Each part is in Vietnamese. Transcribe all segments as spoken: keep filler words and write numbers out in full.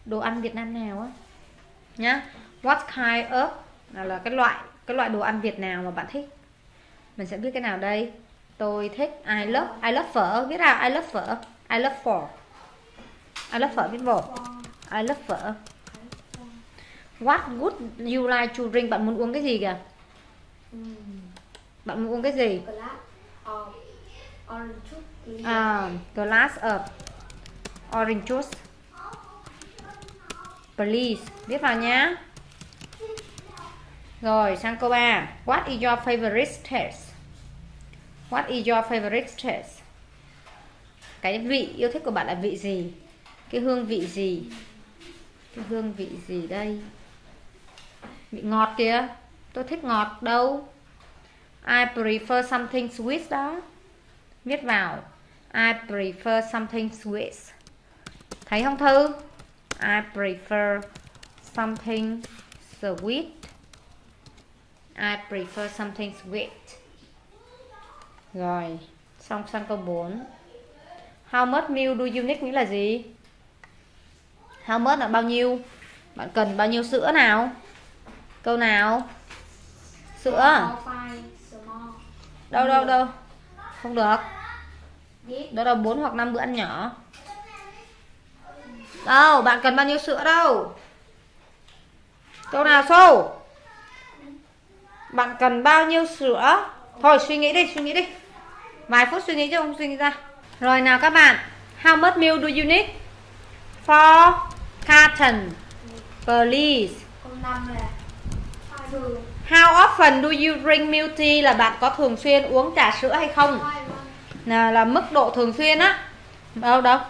đồ ăn Việt Nam nào á nhá. What kind of là, là cái loại cái loại đồ ăn Việt nào mà bạn thích. Mình sẽ biết cái nào đây. Tôi thích I love I love phở, biết nào I love phở. I love phở. I love phở biết vô. I love phở. What would you like to drink? Bạn muốn uống cái gì kìa? Bạn muốn uống cái gì? À, glass of orange juice. Please. Viết vào nhá. Rồi sang câu ba. What is your favorite taste? What is your favorite taste? Cái vị yêu thích của bạn là vị gì? Cái hương vị gì? Cái hương vị gì đây? Vị ngọt kìa. Tôi thích ngọt đâu? I prefer something sweet đó. Viết vào. I prefer something sweet. Thấy không Thư? I prefer something sweet. I prefer something sweet. Rồi, xong sang câu bốn. How much milk do you need nghĩa là gì? How much là bao nhiêu? Bạn cần bao nhiêu sữa nào? Câu nào? Sữa. Đâu đâu đâu. Không được. Đó là bốn hoặc năm bữa ăn nhỏ. Đâu, bạn cần bao nhiêu sữa đâu? Câu nào sâu? Bạn cần bao nhiêu sữa? Thôi suy nghĩ đi, suy nghĩ đi. Vài phút suy nghĩ chứ không suy nghĩ ra. Rồi nào các bạn. How much milk do you need? Four carton. Please. How often do you drink milk tea? Là bạn có thường xuyên uống trà sữa hay không? Là, là mức độ thường xuyên á. Đâu đâu.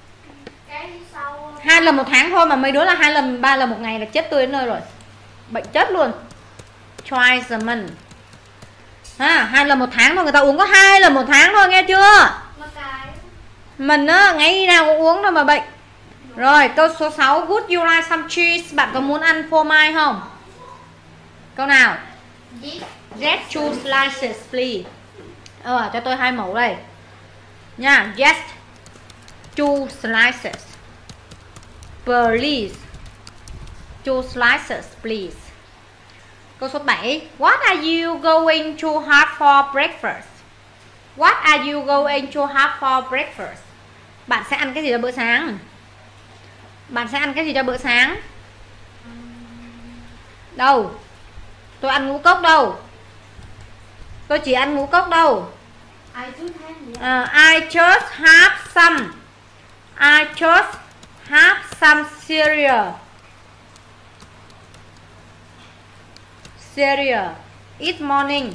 Hai lần một tháng thôi mà mấy đứa là hai lần ba lần một ngày là chết tươi đến nơi rồi. Bệnh chết luôn. Twice a month. Ha, hai lần một tháng thôi, người ta uống có hai lần một tháng thôi nghe chưa? Mình á ngày nào cũng uống đâu mà bệnh. Rồi câu số sáu. Would you like some cheese? Bạn có muốn ăn phô mai không? Câu nào? Yes, two slices please. Ờ, cho tôi hai mẫu đây nha. Yes, two slices please. Two slices please. Câu số bảy. What are you going to have for breakfast? What are you going to have for breakfast? Bạn sẽ ăn cái gì cho bữa sáng? Bạn sẽ ăn cái gì cho bữa sáng? Đâu? Tôi ăn ngũ cốc đâu? Tôi chỉ ăn ngũ cốc đâu? Uh, I just have some. I just have some cereal. Cereal. Each morning.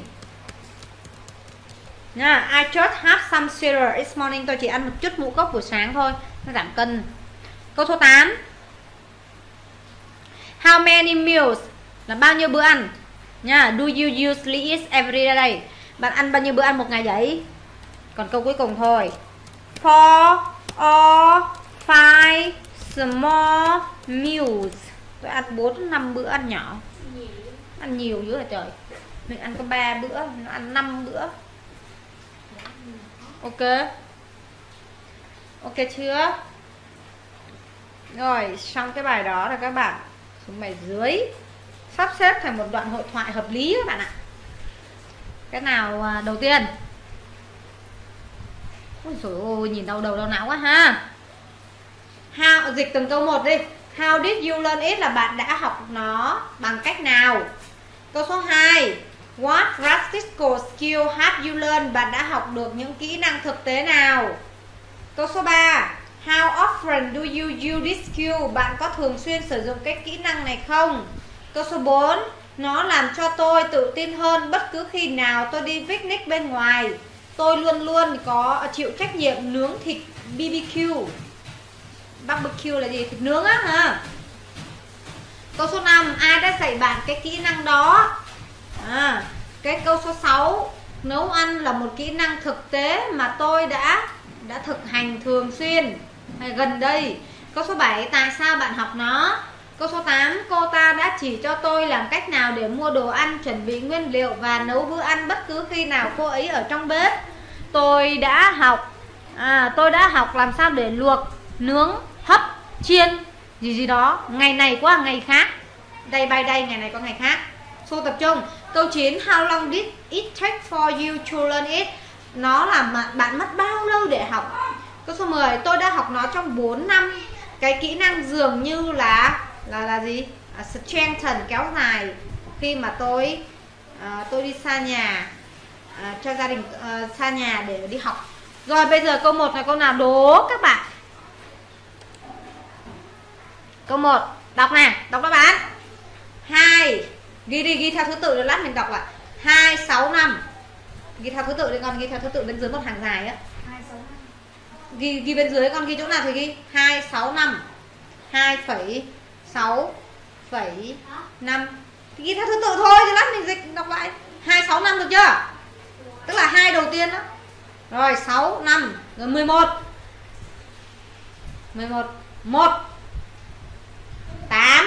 Nha, I just have some cereal each morning. Tôi chỉ ăn một chút ngũ cốc buổi sáng thôi, nó giảm cân. Câu số tám. How many meals? Là bao nhiêu bữa ăn? Nha, do you usually eat every day? Bạn ăn bao nhiêu bữa ăn một ngày vậy? Còn câu cuối cùng thôi. Four or five small meals. Tôi ăn bốn năm bữa ăn nhỏ. Ăn nhiều dữ là trời. Mình ăn có ba bữa, nó ăn năm bữa. Ok. Ok chưa? Rồi, xong cái bài đó là các bạn xuống bài dưới sắp xếp thành một đoạn hội thoại hợp lý các bạn ạ. Cái nào đầu tiên? Ôi trời ơi, nhìn đau đầu đau não quá ha. How, dịch từng câu một đi. How did you learn it? Là bạn đã học nó bằng cách nào? Câu số hai. What practical skill have you learned? Bạn đã học được những kỹ năng thực tế nào? Câu số ba. How often do you use this skill? Bạn có thường xuyên sử dụng cái kỹ năng này không? Câu số bốn. Nó làm cho tôi tự tin hơn bất cứ khi nào tôi đi picnic bên ngoài. Tôi luôn luôn có chịu trách nhiệm nướng thịt bê bê kiu. Barbecue là gì? Thịt nướng á hả? Câu số năm. Ai đã dạy bạn cái kỹ năng đó? À, cái câu số sáu. Nấu ăn là một kỹ năng thực tế mà tôi đã đã thực hành thường xuyên hay gần đây. Câu số bảy. Tại sao bạn học nó? Câu số tám. Cô ta đã chỉ cho tôi làm cách nào để mua đồ ăn, chuẩn bị nguyên liệu và nấu bữa ăn bất cứ khi nào cô ấy ở trong bếp. Tôi đã học à, tôi đã học làm sao để luộc, nướng, hấp, chiên gì gì đó, ngày này qua ngày khác, day by day, ngày này qua ngày khác. Số tập trung. Câu chín, how long did it take for you to learn it? Nó là mà bạn mất bao lâu để học? Câu số mười, tôi đã học nó trong bốn năm. Cái kỹ năng dường như là là là gì? À, strengthen, kéo dài khi mà tôi à, tôi đi xa nhà, à, cho gia đình à, xa nhà để đi học. Rồi bây giờ câu một là câu nào đố các bạn. Câu một, đọc nè, đọc đáp án. Hai, ghi đi, ghi theo thứ tự rồi lát mình đọc lại. Hai, sáu, năm. Ghi theo thứ tự đi con, ghi theo thứ tự bên dưới một hàng dài á. Ghi, ghi bên dưới con, ghi chỗ nào thì ghi. Hai, sáu, năm. Hai phẩy sáu phẩy năm. Ghi theo thứ tự thôi, rồi lát mình dịch đọc lại. Hai, sáu, năm được chưa? Tức là hai đầu tiên đó. Rồi, sáu, năm. Rồi mười một. mười một. một. tám.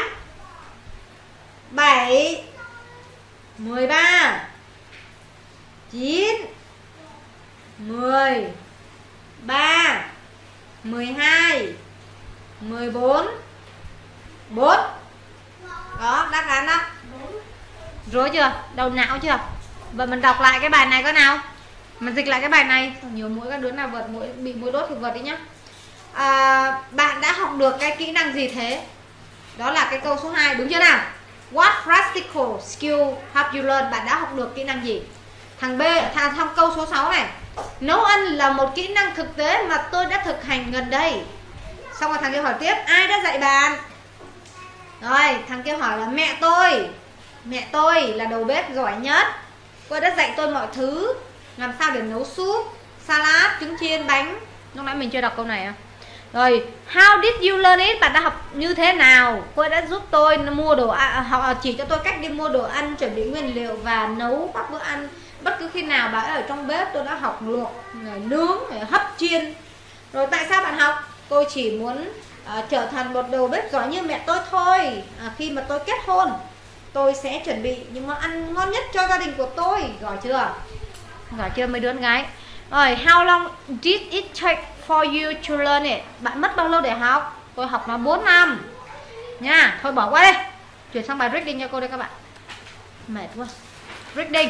bảy. mười ba. chín. mười. ba. mười hai. mười bốn. bốn. Đó, đáp án đó. Rối chưa? Đầu não chưa? Vậy mình đọc lại cái bài này có nào? Mình dịch lại cái bài này. Nhiều mũi, các đứa nào vượt mũi, bị mũi đốt thì vượt đi nhá. À, bạn đã học được cái kỹ năng gì thế? Đó là cái câu số hai, đúng chưa nào? What practical skill have you learned? Bạn đã học được kỹ năng gì? Thằng B, thằng trong câu số sáu này, nấu ăn là một kỹ năng thực tế mà tôi đã thực hành gần đây. Xong rồi thằng kia hỏi tiếp, ai đã dạy bạn? Rồi, thằng kia hỏi là mẹ tôi. Mẹ tôi là đầu bếp giỏi nhất. Cô đã dạy tôi mọi thứ. Làm sao để nấu súp, salad, trứng chiên, bánh. Lúc nãy mình chưa đọc câu này à? Rồi, how did you learn it? Bạn đã học như thế nào? Cô đã giúp tôi mua đồ ăn, học chỉ cho tôi cách đi mua đồ ăn, chuẩn bị nguyên liệu và nấu các bữa ăn. Bất cứ khi nào bạn ở trong bếp tôi đã học luộc, nướng, hấp, chiên. Rồi tại sao bạn học? Tôi chỉ muốn uh, trở thành một đầu bếp giỏi như mẹ tôi thôi. À, khi mà tôi kết hôn, tôi sẽ chuẩn bị những món ăn ngon nhất cho gia đình của tôi. Giỏi chưa? Giỏi chưa mấy đứa con gái? Rồi, how long did it take for you to learn it? Bạn mất bao lâu để học? Tôi học nó bốn năm nha. Thôi bỏ qua đây. Chuyển sang bài reading cho cô đây các bạn. Mệt quá. Reading.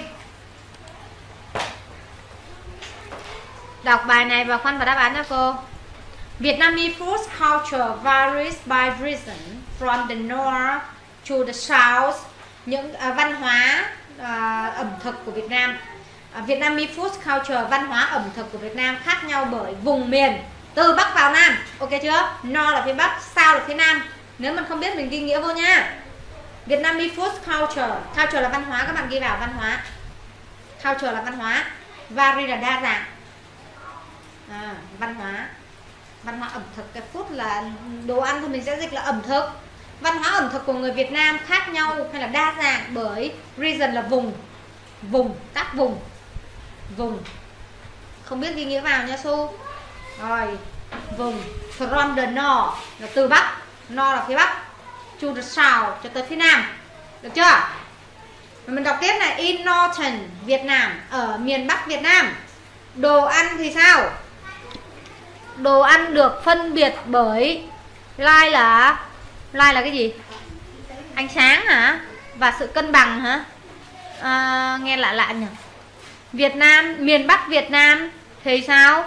Đọc bài này và khoan vào đáp án cho cô. Vietnamese food culture varies by region from the north to the south. Những uh, văn hóa uh, ẩm thực của Việt Nam. uh, Vietnamese food culture, văn hóa ẩm thực của Việt Nam khác nhau bởi vùng miền, từ Bắc vào Nam. Ok chưa? North là phía Bắc, South là phía Nam. Nếu mình không biết mình ghi nghĩa vô nha. Vietnamese food culture. Culture là văn hóa, các bạn ghi vào văn hóa. Culture là văn hóa. Vary là đa dạng. À, văn hóa. Văn hóa ẩm thực. Cái food là đồ ăn thì mình sẽ dịch là ẩm thực. Văn hóa ẩm thực của người Việt Nam khác nhau hay là đa dạng bởi region là vùng. Vùng, các vùng. Vùng. Không biết ghi nghĩa vào nha Su. Rồi, vùng. From the north là từ Bắc. North là phía Bắc. To the south cho tới phía Nam. Được chưa? Mình đọc tiếp này. In Northern Việt Nam, ở miền Bắc Việt Nam, đồ ăn thì sao? Đồ ăn được phân biệt bởi light là light là cái gì? Ánh sáng hả? Và sự cân bằng hả? À, nghe lạ lạ nhỉ. Việt Nam, miền Bắc Việt Nam thì sao?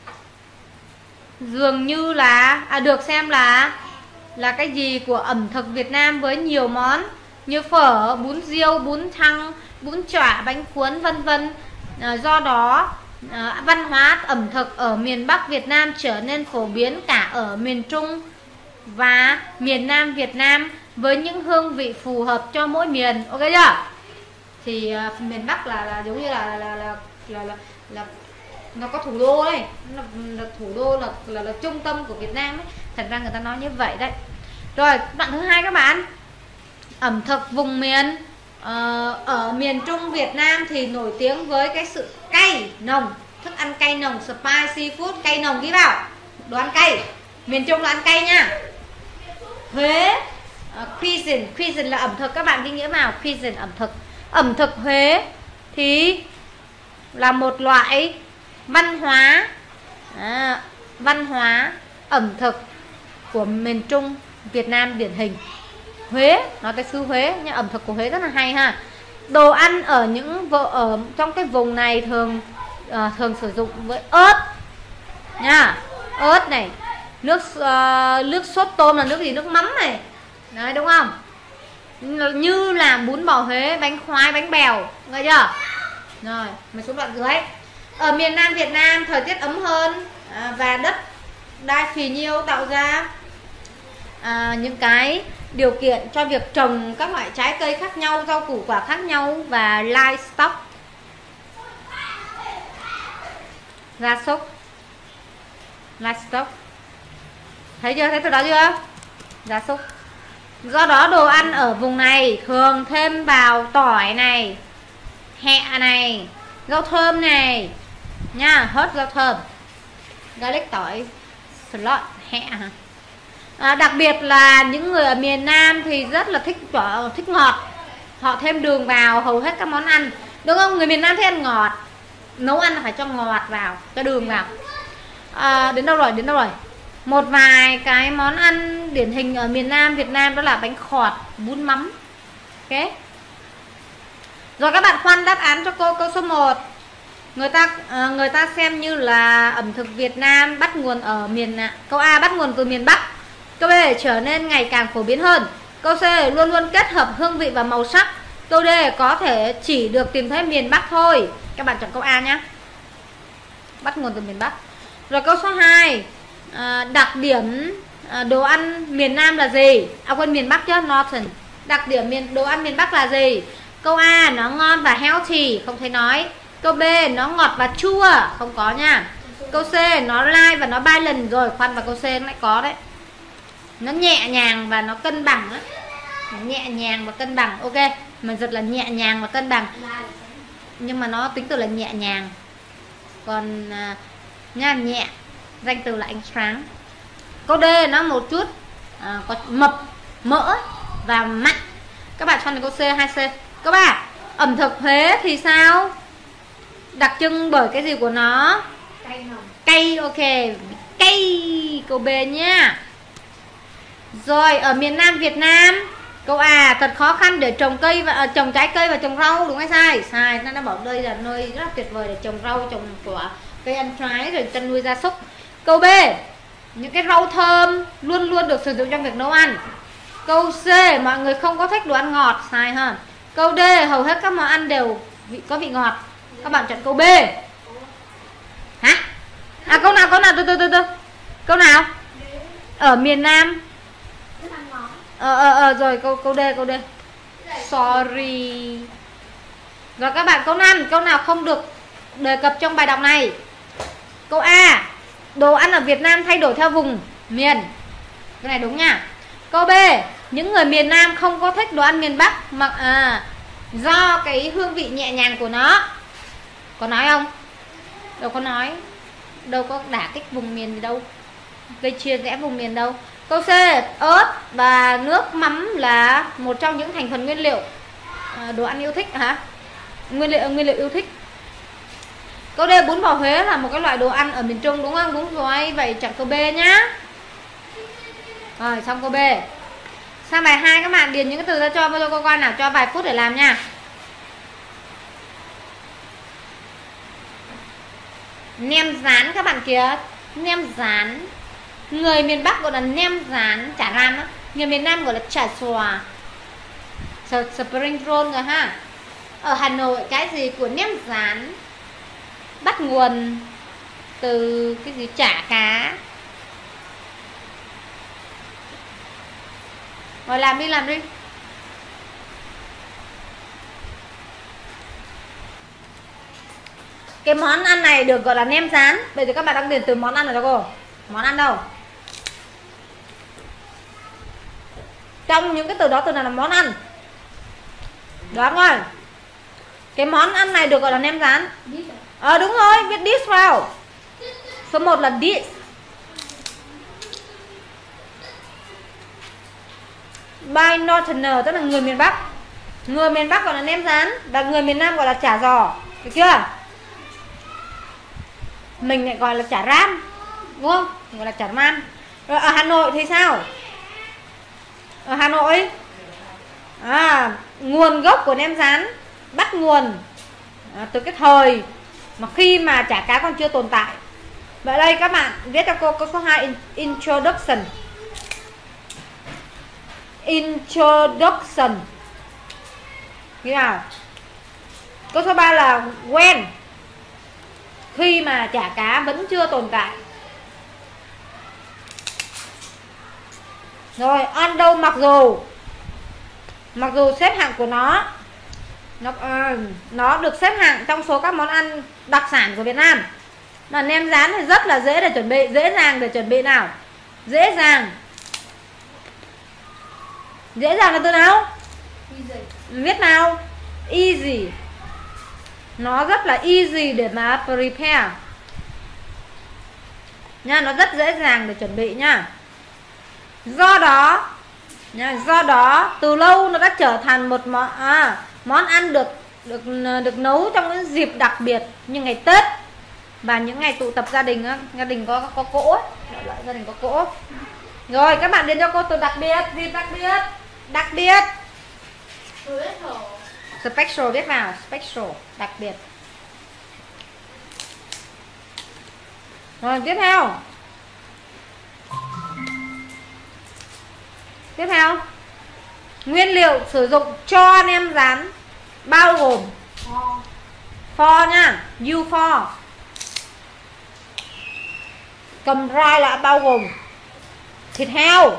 Dường như là à, được xem là là cái gì của ẩm thực Việt Nam với nhiều món như phở, bún riêu, bún thăng, bún chả, bánh cuốn vân vân. À, do đó à, văn hóa ẩm thực ở miền Bắc Việt Nam trở nên phổ biến cả ở miền Trung và miền Nam Việt Nam với những hương vị phù hợp cho mỗi miền. Ok chưa? Thì uh, miền Bắc là, là giống như là là là là, là, là, là nó có thủ đô đấy, là, là thủ đô là, là là trung tâm của Việt Nam ấy. Thật ra người ta nói như vậy đấy. Rồi đoạn thứ hai các bạn, ẩm thực vùng miền. uh, ở miền Trung Việt Nam thì nổi tiếng với cái sự cay nồng, thức ăn cay nồng, spicy food, cay nồng ghi vào, đồ ăn cay. Miền Trung là ăn cay nha. Huế, uh, cuisine, cuisine là ẩm thực, các bạn ghi nghĩa vào, cuisine ẩm thực. Ẩm thực Huế thì là một loại văn hóa à, văn hóa ẩm thực của miền Trung Việt Nam điển hình. Huế, nói tới xứ Huế, nhưng ẩm thực của Huế rất là hay ha. Đồ ăn ở những ở trong cái vùng này thường uh, thường sử dụng với ớt nha, ớt này, nước uh, nước sốt tôm là nước gì, nước mắm này, đấy đúng không? Như là bún bò Huế, bánh khoái, bánh bèo, nghe chưa? Rồi, mình xuống đoạn dưới. Ở miền Nam Việt Nam thời tiết ấm hơn à, và đất đai phì nhiêu tạo ra à, những cái điều kiện cho việc trồng các loại trái cây khác nhau, rau củ quả khác nhau và livestock, gia súc, livestock. Thấy chưa? Thấy từ đó chưa? Gia súc. Do đó đồ ăn ở vùng này thường thêm vào tỏi này, hẹ này, rau thơm này nha, hớt rau thơm, garlic, tỏi, shallot, hẹ hả? À, đặc biệt là những người ở miền Nam thì rất là thích thích ngọt, họ thêm đường vào hầu hết các món ăn, đúng không? Người miền Nam thích ăn ngọt, nấu ăn là phải cho ngọt vào, cho đường vào. À, đến đâu rồi? Đến đâu rồi? Một vài cái món ăn điển hình ở miền Nam Việt Nam đó là bánh khọt, bún mắm. Ok. Rồi các bạn khoan đáp án cho cô câu số một. Người ta à, người ta xem như là ẩm thực Việt Nam bắt nguồn ở miền câu A bắt nguồn từ miền Bắc. Câu B trở nên ngày càng phổ biến hơn. Câu C luôn luôn kết hợp hương vị và màu sắc. Câu D có thể chỉ được tìm thấy miền Bắc thôi. Các bạn chọn câu A nhé. Bắt nguồn từ miền Bắc. Rồi câu số hai, à, đặc điểm à, đồ ăn miền Nam là gì? À quên, miền Bắc chứ, Northern. Đặc điểm miền đồ ăn miền Bắc là gì? Câu A nó ngon và healthy, không thấy nói. Câu B nó ngọt và chua, không có nha. Câu C nó light và nó balance. Rồi khoan vào câu C nó lại có đấy. Nó nhẹ nhàng và nó cân bằng đó. Nhẹ nhàng và cân bằng. Ok, mình giật là nhẹ nhàng và cân bằng, nhưng mà nó tính từ là nhẹ nhàng. Còn à, nha, nhẹ, danh từ là ánh sáng. Câu D nó một chút à, có mập, mỡ và mặn. Các bạn chọn câu C hay C? Câu ba, ẩm thực Huế thì sao? Đặc trưng bởi cái gì của nó? Cay nồng. Cay, ok. Cay, câu B nha. Rồi ở miền Nam Việt Nam, câu A thật khó khăn để trồng cây và à, trồng trái cây và trồng rau, đúng hay sai? Sai, nó đã bảo đây là nơi rất là tuyệt vời để trồng rau, trồng quả, cây ăn trái rồi chăn nuôi gia súc. Câu B, những cái rau thơm luôn luôn được sử dụng trong việc nấu ăn. Câu C, mọi người không có thích đồ ăn ngọt, sai ha. Câu D, hầu hết các món ăn đều vị, có vị ngọt. Các bạn chọn câu B. Hả? À câu nào, câu nào, từ từ từ từ. Câu nào? Ở miền Nam. Ờ ờ ờ rồi câu câu D, câu D. Sorry. Rồi các bạn câu năm, câu nào không được đề cập trong bài đọc này? Câu A, đồ ăn ở Việt Nam thay đổi theo vùng miền. Cái này đúng nha. Câu B, những người miền Nam không có thích đồ ăn miền Bắc mà à, do cái hương vị nhẹ nhàng của nó. Có nói không? Đâu có nói. Đâu có đả kích vùng miền gì đâu, gây chia rẽ vùng miền đâu. Câu C, ớt và nước mắm là một trong những thành phần nguyên liệu à, đồ ăn yêu thích hả? Nguyên liệu nguyên liệu yêu thích. Câu D, bún bò Huế là một cái loại đồ ăn ở miền Trung, đúng không? Đúng rồi, vậy chọn câu B nhá. Rồi xong câu B. Sang bài hai các bạn điền những cái từ ra cho cho cô coi nào, cho vài phút để làm nha. Nem rán các bạn kìa, nem rán. Người miền Bắc gọi là nem rán, chả ram á. Người miền Nam gọi là chả xòa, spring roll rồi ha. Ở Hà Nội cái gì của nem rán bắt nguồn từ cái gì, chả cá. Rồi làm đi, làm đi. Cái món ăn này được gọi là nem rán. Bây giờ các bạn đang điền từ món ăn rồi đó cô. Món ăn đâu? Trong những cái từ đó từ nào là món ăn? Đoán rồi. Cái món ăn này được gọi là nem rán. Ờ à, đúng rồi, viết dish vào. Số một là dish. By Northerner tức là người miền Bắc. Người miền Bắc gọi là nem rán và người miền Nam gọi là chả giò. Được chưa? Mình lại gọi là chả ram, đúng không? Gọi là chả ram. Rồi ở Hà Nội thì sao? Ở Hà Nội. À, nguồn gốc của nem rán bắt nguồn à, từ cái thời mà khi mà chả cá còn chưa tồn tại. Vậy đây các bạn viết cho cô câu số hai, introduction. Introduction. Như nào? Câu số ba là when. Khi mà chả cá vẫn chưa tồn tại. Rồi, although mặc dù. Mặc dù xếp hạng của nó nó, uh, nó được xếp hạng trong số các món ăn đặc sản của Việt Nam. Mà nem rán thì rất là dễ để chuẩn bị. Dễ dàng để chuẩn bị nào? Dễ dàng. Dễ dàng là từ nào? Easy. Viết nào? Easy. Nó rất là easy để mà prepare nha. Nó rất dễ dàng để chuẩn bị nha. Do đó nha, do đó từ lâu nó đã trở thành một món à, món ăn được được được nấu trong những dịp đặc biệt như ngày Tết và những ngày tụ tập gia đình á, gia đình có có cỗ ấy. Gia đình có cỗ. Rồi các bạn điền cho cô từ đặc biệt. Dịp đặc biệt. Đặc biệt. Special viết vào. Special. Đặc biệt. Rồi tiếp theo. Tiếp theo. Nguyên liệu sử dụng cho nem rán bao gồm for, for nha. You for. Cầm rai là bao gồm thịt heo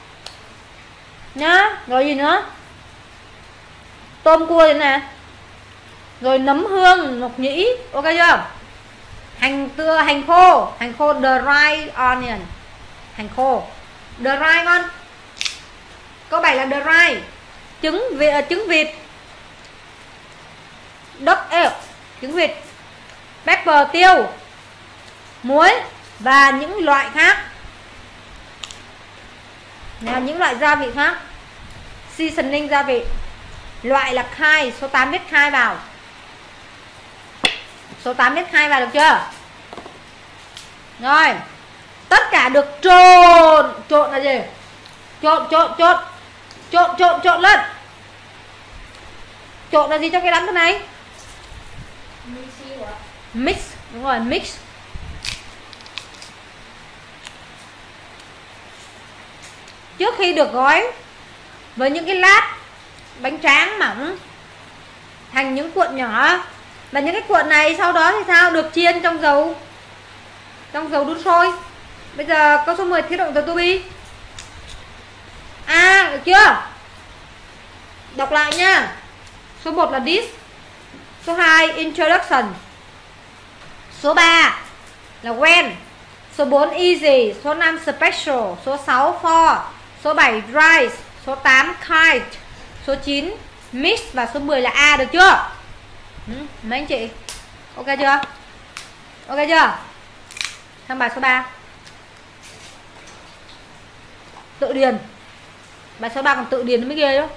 nhá. Rồi gì nữa? Tôm cua thế này. Rồi nấm hương, mộc nhĩ. Ok chưa? Hành tưa, hành khô. Hành khô dry onion. Hành khô dry ngon. Câu bảy là dry. Trứng vịt, trứng vịt. Duck egg, trứng vịt. Pepper, tiêu. Muối và những loại khác. Nào, những loại gia vị khác. Seasoning gia vị. Loại là khai. Số tám viết khai vào. Số tám viết khai vào được chưa? Rồi. Tất cả được trộn. Trộn là gì? Trộn, trộn, trộn. Trộn, trộn, trộn lên. Trộn là gì trong cái đám thế này? Mix. Đúng rồi, mix. Trước khi được gói với những cái lát bánh tráng mỏng thành những cuộn nhỏ. Và những cái cuộn này sau đó thì sao? Được chiên trong dầu Trong dầu đun sôi. Bây giờ câu số mười thiết động từ to be. À, được chưa? Đọc lại nha. Số một là this. Số hai introduction. Số ba là when. Số bốn easy. Số năm special. Số sáu for. Số bảy rice. Số tám kite. Số chín mix. Và số mười là A. Được chưa? Ừ, mấy anh chị? Ok chưa? Ok chưa? Sang bài số ba. Tự điền. Bài số ba còn tự điền mới ghê đó.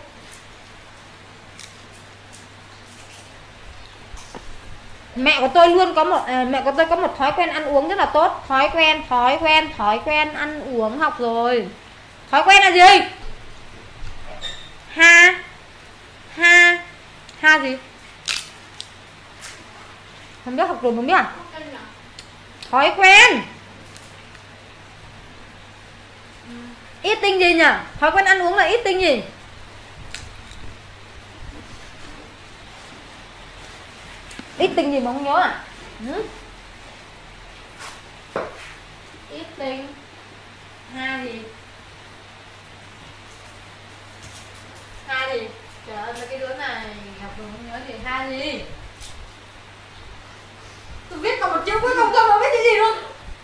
Mẹ của tôi luôn có một à, mẹ của tôi có một thói quen ăn uống rất là tốt. Thói quen, thói quen, thói quen ăn uống học rồi. Thói quen là gì? Ha. Ha. Ha gì? Không biết, học rồi không biết à? Thói quen. Eating gì nhỉ? Thói quen ăn uống là eating gì? Eating gì mà không nhớ à? Ừ? Eating. Ha gì? Ha gì? Trời ơi, cái đứa này học rồi không nhớ gì. Ha gì? Tôi viết còn một chữ cuối cùng tôi không biết cái gì luôn.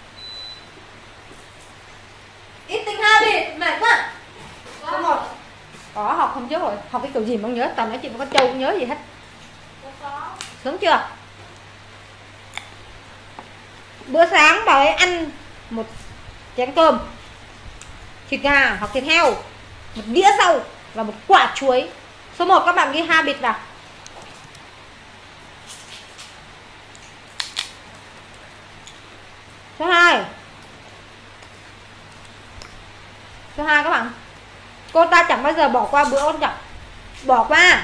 Eating habit, mệt quá. Số một. Có học không chứ rồi. Học cái kiểu gì mà không nhớ. Toàn nói chuyện mà con trâu không nhớ gì hết. Đúng chưa? Bữa sáng bảo ấy ăn một chén cơm, thịt gà hoặc thịt heo, một đĩa rau và một quả chuối. Số một các bạn ghi habit vào. Số hai. Số hai các bạn. Cô ta chẳng bao giờ bỏ qua bữa ôn tập. Bỏ qua.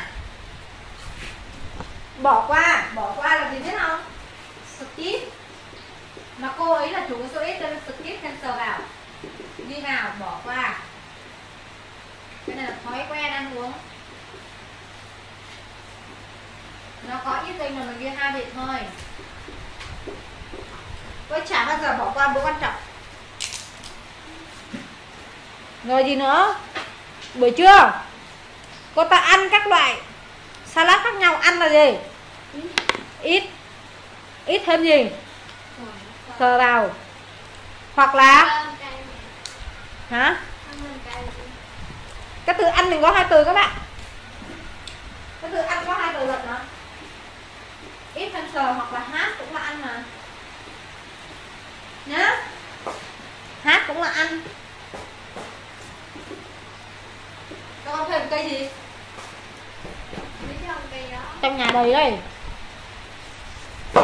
Bỏ qua, bỏ qua là gì biết không? Skip. Mà cô ấy là chủ số ít nên skip cancel vào. Đi vào, bỏ qua. Cái này là thói quen ăn uống. Nó có ít tinh mà mình ghi hai vị thôi. Cô chả bao giờ bỏ qua bữa quan trọng. Rồi gì nữa? Buổi trưa cô ta ăn các loại salad khác nhau. Ăn là gì? Ít. Ít thêm gì? Sờ vào. Hoặc là hả? Cái từ ăn mình có hai từ các bạn. Cái từ ăn có hai từ lận hả? Ít thêm sờ hoặc là hát cũng là ăn mà. Nhá. Hát cũng là ăn. Các con thêm cây gì? Trong nhà đầy đây. Ừ.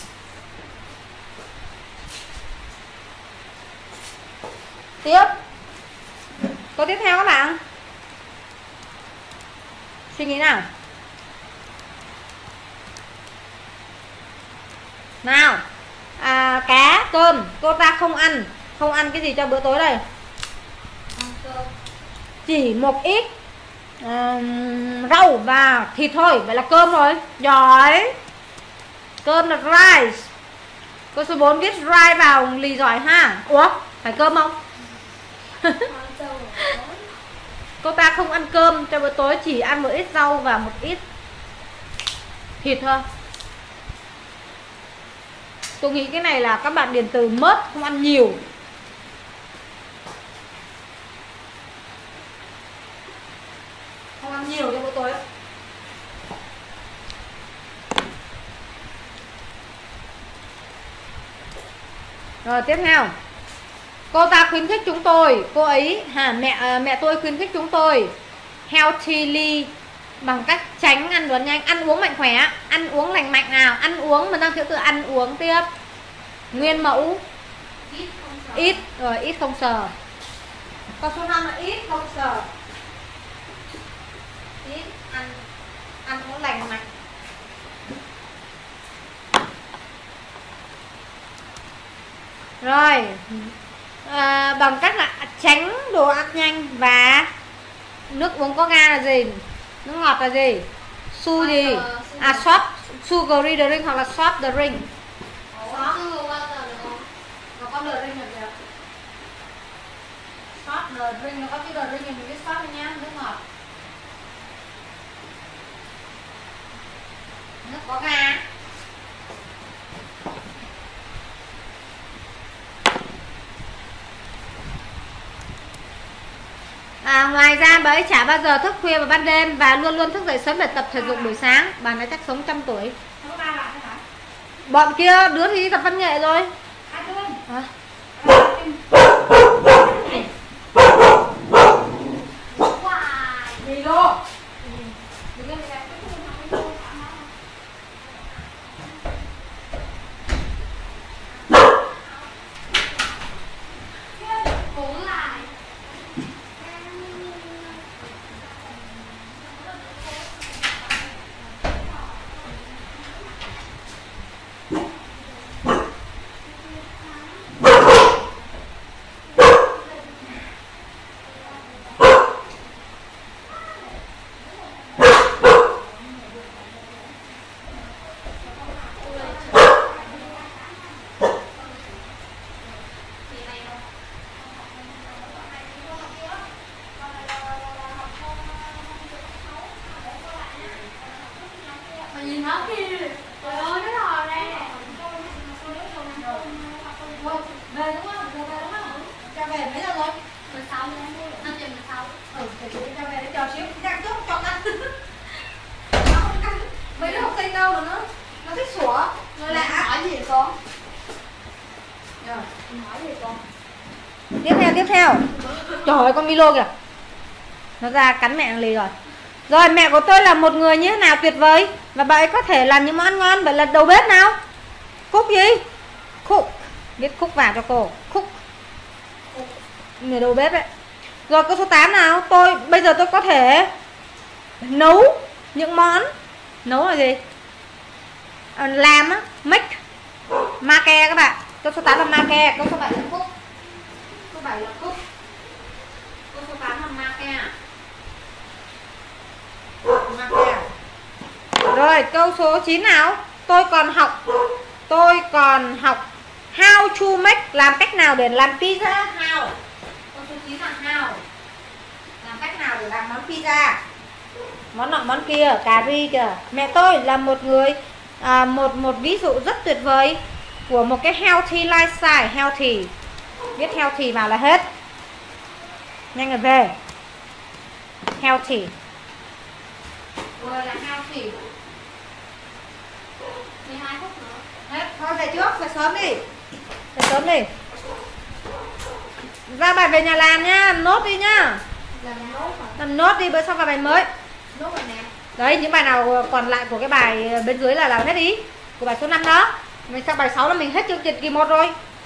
Tiếp. Câu tiếp theo các bạn. Suy nghĩ nào. Nào. À, cá, cơm. Cô ta không ăn. Không ăn cái gì cho bữa tối đây? Chỉ một ít uh, rau và thịt thôi. Vậy là cơm rồi. Giỏi. Cơm là rice. Câu số bốn viết rice vào lì giỏi ha. Ủa? Phải cơm không? Cô ta không ăn cơm cho bữa tối. Chỉ ăn một ít rau và một ít thịt thôi. Tôi nghĩ cái này là các bạn điền từ mất, không ăn nhiều. Không ăn nhiều cho bữa tối. Rồi tiếp theo. Cô ta khuyến khích chúng tôi. Cô ấy hả mẹ mẹ tôi khuyến khích chúng tôi healthily bằng cách tránh ăn đồ nhanh, ăn uống mạnh khỏe, ăn uống lành mạnh nào, ăn uống mình đang thiếu từ ăn uống tiếp. Nguyên mẫu ít rồi, ít không sờ. Câu số năm là ít không sờ. Ít ăn ăn uống lành mạnh. Rồi à, bằng cách là tránh đồ ăn nhanh và nước uống có ga là gì? Nước ngọt là gì? Su gì? À soft sugary drink hoặc là soft drink. Soft. Nó có drink là được. Soft drink nó có cái drink thì mình biết soft thôi nhá, nước ngọt. Nước có ga. À, ngoài ra bà ấy chả bao giờ thức khuya vào ban đêm và luôn luôn thức dậy sớm để tập thể dục buổi sáng. Bà ấy chắc sống trăm tuổi. Bọn kia đứa thì đi tập văn nghệ rồi. À. Gì luôn? Tiếp theo, tiếp theo. Trời ơi, con Milo kìa. Nó ra cắn mẹ lì rồi. Rồi, mẹ của tôi là một người như thế nào tuyệt vời. Và bà ấy có thể làm những món ăn ngon. Vậy là đầu bếp nào? Cook gì? Cook. Viết cook vào cho cô. Cook. Người đầu bếp ấy. Rồi câu số tám nào. Tôi bây giờ tôi có thể nấu những món. Nấu là gì? À, làm á, make. Make các bạn. Câu số tám là make, câu số bảy là cook. Câu bảy là cook. Câu số tám là make. Make. Rồi câu số chín nào. Tôi còn học. Tôi còn học how to make, làm cách nào để làm pizza. How. Câu số chín là how. Làm cách nào để làm món pizza. Món nọ món kia, cà ri kìa. Mẹ tôi là một người à, một một ví dụ rất tuyệt vời của một cái healthy lifestyle. Healthy, biết healthy vào là hết. Nhanh rồi về. Healthy. Rồi là healthy. mười hai phút nữa. Hết, thôi về trước, về sớm đi. Về sớm đi. Ra bài về nhà làm nhá, nốt đi nhá. Làm nốt hả? Làm nốt đi, bữa sau vào bài mới. Nốt rồi nè. Đấy, những bài nào còn lại của cái bài bên dưới là làm hết đi. Của bài số năm đó. Mình sang bài sáu là mình hết chương trình kỳ một rồi.